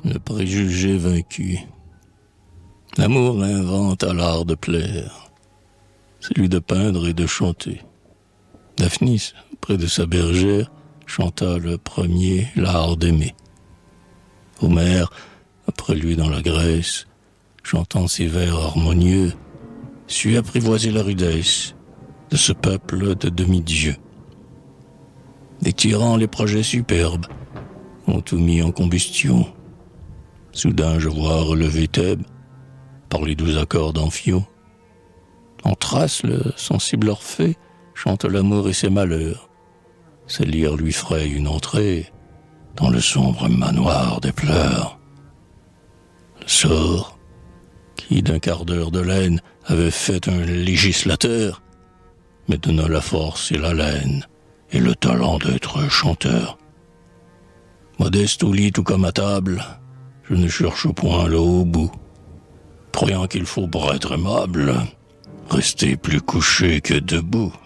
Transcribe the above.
Le préjugé vaincu. L'amour inventa l'art de plaire, celui de peindre et de chanter. Daphnis, près de sa bergère, chanta le premier l'art d'aimer. Homère, après lui dans la Grèce, chantant ses vers harmonieux, sut apprivoiser la rudesse de ce peuple de demi-dieux. Des tyrans les projets superbes ont tout mis en combustion. Soudain je vois relever Thèbes par les 12 accords d'Amphion. En Thrace, le sensible Orphée chante l'amour et ses malheurs. Ses lyres lui fraye une entrée dans le sombre manoir des pleurs. Le sort, qui d'un quart d'heure de laine avait fait un législateur, me donna la force et la laine et le talent d'être chanteur. Modeste au lit tout comme à table, je ne cherche point le haut bout, croyant qu'il faut pour être aimable rester plus couché que debout.